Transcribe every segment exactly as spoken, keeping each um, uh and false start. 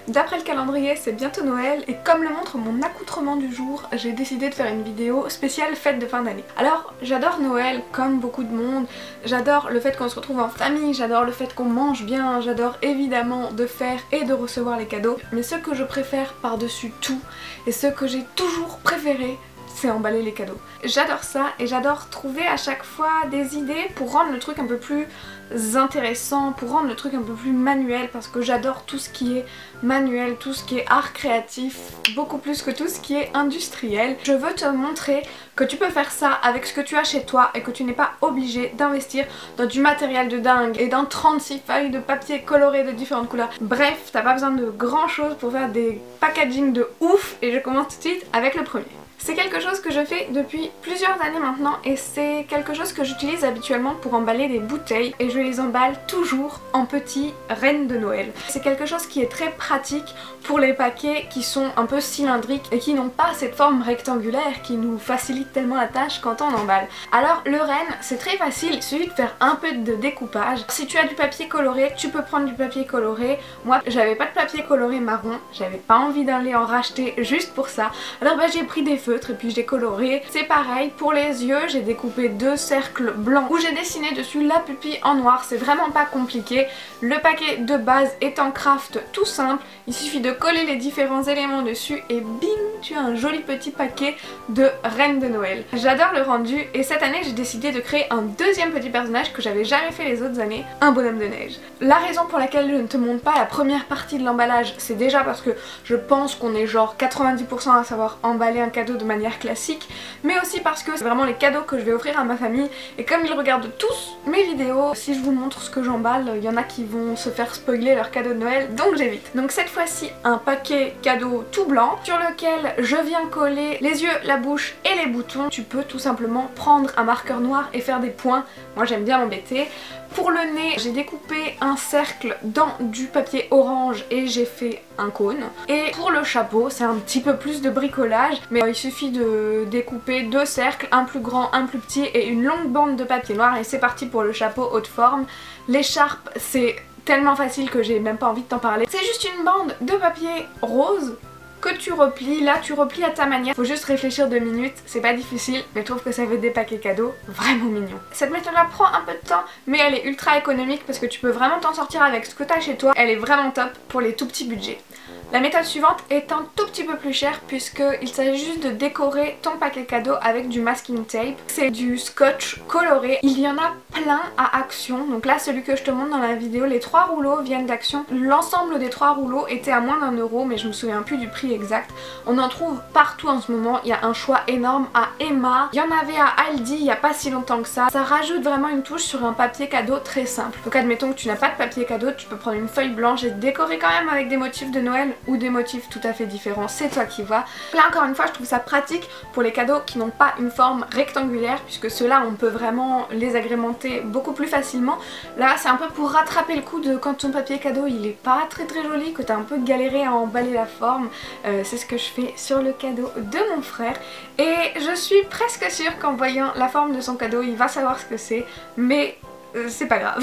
D'après le calendrier, c'est bientôt Noël et comme le montre mon accoutrement du jour, j'ai décidé de faire une vidéo spéciale fête de fin d'année. Alors, j'adore Noël comme beaucoup de monde, j'adore le fait qu'on se retrouve en famille, j'adore le fait qu'on mange bien, j'adore évidemment de faire et de recevoir les cadeaux, mais ce que je préfère par-dessus tout et ce que j'ai toujours préféré, c'est emballer les cadeaux. J'adore ça et j'adore trouver à chaque fois des idées pour rendre le truc un peu plus intéressant, pour rendre le truc un peu plus manuel, parce que j'adore tout ce qui est manuel, tout ce qui est art créatif, beaucoup plus que tout ce qui est industriel. Je veux te montrer que tu peux faire ça avec ce que tu as chez toi et que tu n'es pas obligé d'investir dans du matériel de dingue et dans trente-six feuilles de papier colorées de différentes couleurs. Bref, t'as pas besoin de grand chose pour faire des packaging de ouf et je commence tout de suite avec le premier. C'est quelque chose que je fais depuis plusieurs années maintenant et c'est quelque chose que j'utilise habituellement pour emballer des bouteilles et je les emballe toujours en petits rennes de Noël. C'est quelque chose qui est très pratique pour les paquets qui sont un peu cylindriques et qui n'ont pas cette forme rectangulaire qui nous facilite tellement la tâche quand on emballe. Alors le renne, c'est très facile, il suffit de faire un peu de découpage. Si tu as du papier coloré, tu peux prendre du papier coloré. Moi j'avais pas de papier coloré marron, j'avais pas envie d'aller en racheter juste pour ça. Alors bah j'ai pris des feutres et puis j'ai coloré. C'est pareil pour les yeux, j'ai découpé deux cercles blancs où j'ai dessiné dessus la pupille en noir, c'est vraiment pas compliqué. Le paquet de base est en craft tout simple, il suffit de coller les différents éléments dessus et bing, tu as un joli petit paquet de reines de Noël. J'adore le rendu et cette année j'ai décidé de créer un deuxième petit personnage que j'avais jamais fait les autres années, un bonhomme de neige. La raison pour laquelle je ne te montre pas la première partie de l'emballage, c'est déjà parce que je pense qu'on est genre quatre-vingt-dix pour cent à savoir emballer un cadeau de manière classique, mais aussi parce que c'est vraiment les cadeaux que je vais offrir à ma famille et comme ils regardent tous mes vidéos, si je vous montre ce que j'emballe, il y en a qui vont se faire spoiler leur cadeau de Noël, donc j'évite. Donc cette fois-ci un paquet cadeau tout blanc sur lequel je viens coller les yeux, la bouche et les boutons. Tu peux tout simplement prendre un marqueur noir et faire des points, moi j'aime bien m'embêter. Pour le nez, j'ai découpé un cercle dans du papier orange et j'ai fait un cône. Et pour le chapeau, c'est un petit peu plus de bricolage, mais il suffit de découper deux cercles, un plus grand, un plus petit et une longue bande de papier noir et c'est parti pour le chapeau haute forme. L'écharpe, c'est tellement facile que j'ai même pas envie de t'en parler. C'est juste une bande de papier rose que tu replies, là tu replies à ta manière, faut juste réfléchir deux minutes, c'est pas difficile, mais je trouve que ça fait des paquets cadeaux vraiment mignons. Cette méthode là prend un peu de temps, mais elle est ultra économique parce que tu peux vraiment t'en sortir avec ce que t'as chez toi, elle est vraiment top pour les tout petits budgets. La méthode suivante est un tout petit peu plus chère puisqu'il s'agit juste de décorer ton paquet cadeau avec du masking tape. C'est du scotch coloré. Il y en a plein à Action. Donc là celui que je te montre dans la vidéo, les trois rouleaux viennent d'Action. L'ensemble des trois rouleaux était à moins d'un euro mais je me souviens plus du prix exact. On en trouve partout en ce moment. Il y a un choix énorme à Emma. Il y en avait à Aldi il n'y a pas si longtemps que ça. Ça rajoute vraiment une touche sur un papier cadeau très simple. Donc admettons que tu n'as pas de papier cadeau, tu peux prendre une feuille blanche et décorer quand même avec des motifs de Noël ou des motifs tout à fait différents, c'est toi qui vois. Là encore une fois je trouve ça pratique pour les cadeaux qui n'ont pas une forme rectangulaire puisque ceux-là on peut vraiment les agrémenter beaucoup plus facilement. Là c'est un peu pour rattraper le coup de quand ton papier cadeau il est pas très très joli, que t'as un peu galéré à emballer la forme. Euh, c'est ce que je fais sur le cadeau de mon frère et je suis presque sûre qu'en voyant la forme de son cadeau il va savoir ce que c'est, mais Euh, c'est pas grave.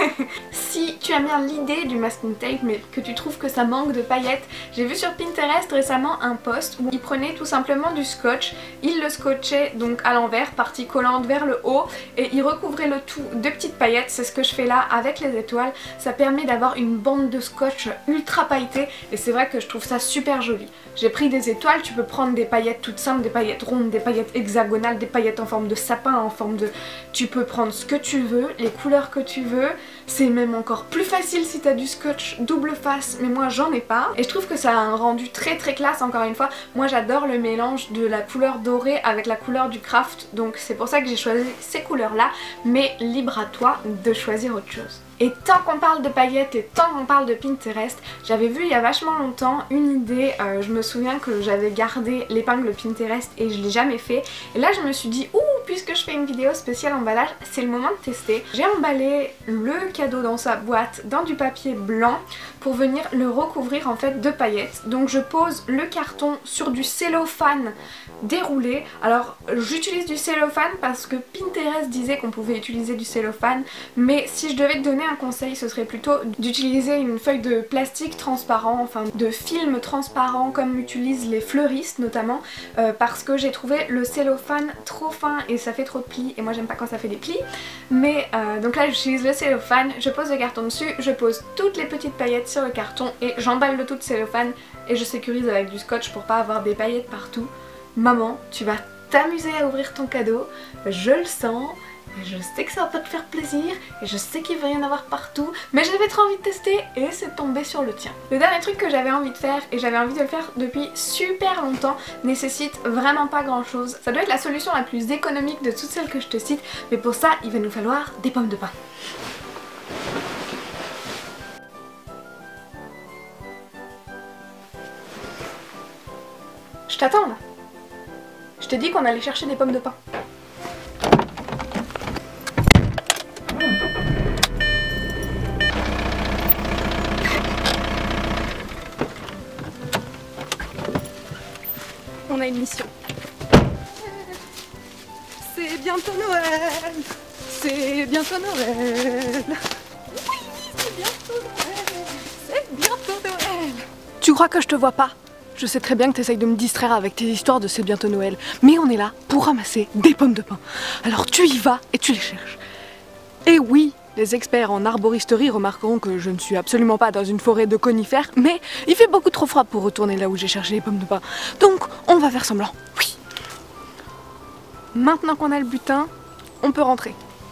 Si tu aimes bien l'idée du masking tape mais que tu trouves que ça manque de paillettes, j'ai vu sur Pinterest récemment un post où il prenait tout simplement du scotch, il le scotchait donc à l'envers, partie collante vers le haut et il recouvrait le tout de petites paillettes. C'est ce que je fais là avec les étoiles, ça permet d'avoir une bande de scotch ultra pailletée et c'est vrai que je trouve ça super joli. J'ai pris des étoiles, tu peux prendre des paillettes toutes simples, des paillettes rondes, des paillettes hexagonales, des paillettes en forme de sapin, en forme de... Tu peux prendre ce que tu veux, les couleurs que tu veux, c'est même encore plus facile si t'as du scotch double face, mais moi j'en ai pas et je trouve que ça a un rendu très très classe. Encore une fois, moi j'adore le mélange de la couleur dorée avec la couleur du craft, donc c'est pour ça que j'ai choisi ces couleurs là, mais libre à toi de choisir autre chose. Et tant qu'on parle de paillettes et tant qu'on parle de Pinterest, j'avais vu il y a vachement longtemps une idée, euh, je me souviens que j'avais gardé l'épingle Pinterest et je l'ai jamais fait. Et là je me suis dit, ouh, puisque je fais une vidéo spéciale emballage, c'est le moment de tester. J'ai emballé le cadeau dans sa boîte dans du papier blanc pour venir le recouvrir en fait de paillettes. Donc je pose le carton sur du cellophane déroulé. Alors j'utilise du cellophane parce que Pinterest disait qu'on pouvait utiliser du cellophane, mais si je devais te donner un conseil, ce serait plutôt d'utiliser une feuille de plastique transparent, enfin de film transparent comme utilisent les fleuristes notamment, euh, parce que j'ai trouvé le cellophane trop fin et ça fait trop de plis et moi j'aime pas quand ça fait des plis. Mais euh, donc là j'utilise le cellophane, je pose le carton dessus, je pose toutes les petites paillettes sur le carton et j'emballe le tout de cellophane et je sécurise avec du scotch pour pas avoir des paillettes partout. Maman, tu vas t'amuser à ouvrir ton cadeau, je le sens. Je sais que ça va pas te faire plaisir et je sais qu'il va y en avoir partout, mais j'avais trop envie de tester et c'est tombé sur le tien. Le dernier truc que j'avais envie de faire, et j'avais envie de le faire depuis super longtemps, nécessite vraiment pas grand chose. Ça doit être la solution la plus économique de toutes celles que je te cite, mais pour ça il va nous falloir des pommes de pin. Je t'attends là. Je t'ai dit qu'on allait chercher des pommes de pin. On a une mission. C'est bientôt Noël. C'est bientôt Noël. Oui, c'est bientôt Noël. C'est bientôt Noël. Tu crois que je te vois pas? Je sais très bien que tu essayes de me distraire avec tes histoires de c'est bientôt Noël. Mais on est là pour ramasser des pommes de pin. Alors tu y vas et tu les cherches. Et oui, les experts en arboristerie remarqueront que je ne suis absolument pas dans une forêt de conifères, mais il fait beaucoup trop froid pour retourner là où j'ai cherché les pommes de pin. Donc on va faire semblant, oui. Maintenant qu'on a le butin, on peut rentrer.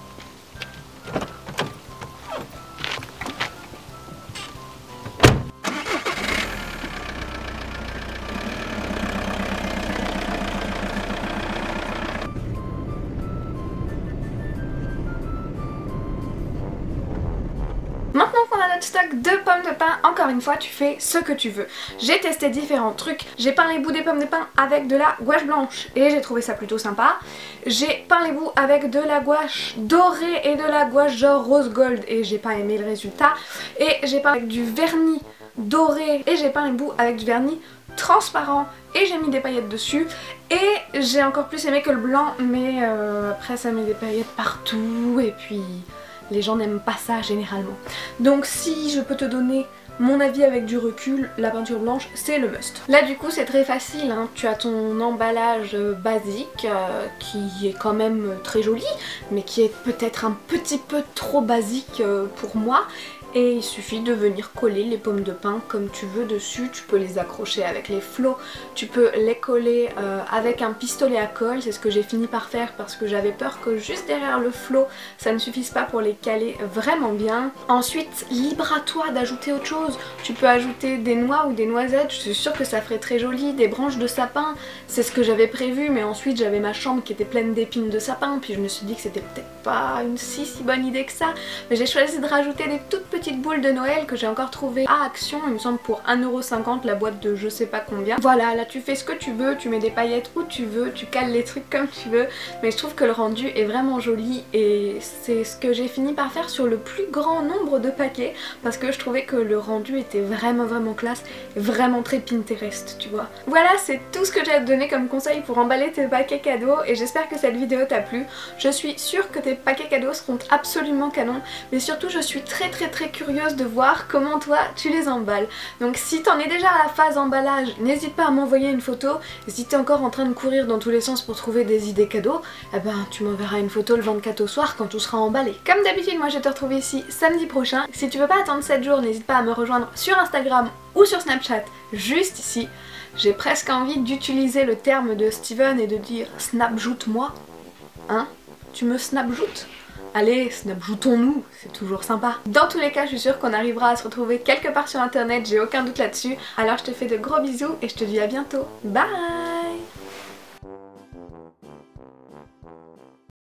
Maintenant qu'on a notre stock de pommes de pin, encore une fois tu fais ce que tu veux. J'ai testé différents trucs, j'ai peint les bouts des pommes de pin avec de la gouache blanche et j'ai trouvé ça plutôt sympa. J'ai peint les bouts avec de la gouache dorée et de la gouache genre rose gold et j'ai pas aimé le résultat. Et j'ai peint avec du vernis doré et j'ai peint les bouts avec du vernis transparent et j'ai mis des paillettes dessus et j'ai encore plus aimé que le blanc, mais euh, après ça met des paillettes partout et puis les gens n'aiment pas ça généralement. Donc si je peux te donner mon avis avec du recul, la peinture blanche c'est le must. Là du coup c'est très facile, hein. Tu as ton emballage basique euh, qui est quand même très joli mais qui est peut-être un petit peu trop basique euh, pour moi. Et il suffit de venir coller les pommes de pin comme tu veux dessus. Tu peux les accrocher avec les flots, tu peux les coller euh, avec un pistolet à colle. C'est ce que j'ai fini par faire parce que j'avais peur que juste derrière le flot ça ne suffise pas pour les caler vraiment bien. Ensuite, libre à toi d'ajouter autre chose. Tu peux ajouter des noix ou des noisettes, je suis sûre que ça ferait très joli, des branches de sapin. C'est ce que j'avais prévu, mais ensuite j'avais ma chambre qui était pleine d'épines de sapin, puis je me suis dit que c'était peut-être pas une si si bonne idée que ça. Mais j'ai choisi de rajouter des toutes petites boules de Noël que j'ai encore trouvé à Action, il me semble pour un euro cinquante la boîte de je sais pas combien. Voilà, là tu fais ce que tu veux, tu mets des paillettes où tu veux, tu cales les trucs comme tu veux, mais je trouve que le rendu est vraiment joli et c'est ce que j'ai fini par faire sur le plus grand nombre de paquets parce que je trouvais que le rendu était vraiment vraiment classe, vraiment très Pinterest, tu vois. Voilà, c'est tout ce que j'ai à te donner comme conseil pour emballer tes paquets cadeaux et j'espère que cette vidéo t'a plu. Je suis sûre que tes paquets cadeaux seront absolument canons, mais surtout je suis très très très curieuse de voir comment toi tu les emballes. Donc si t'en es déjà à la phase emballage, n'hésite pas à m'envoyer une photo. Et si t'es encore en train de courir dans tous les sens pour trouver des idées cadeaux, eh ben tu m'enverras une photo le vingt-quatre au soir quand tout sera emballé. Comme d'habitude, moi je vais te retrouver ici samedi prochain. Si tu veux pas attendre sept jours, n'hésite pas à me rejoindre sur Instagram ou sur Snapchat, juste ici. J'ai presque envie d'utiliser le terme de Steven et de dire snapjoute-moi. Hein? Tu me snapjoutes? Allez, snapjoutons-nous, c'est toujours sympa. Dans tous les cas, je suis sûre qu'on arrivera à se retrouver quelque part sur internet, j'ai aucun doute là-dessus. Alors je te fais de gros bisous et je te dis à bientôt. Bye!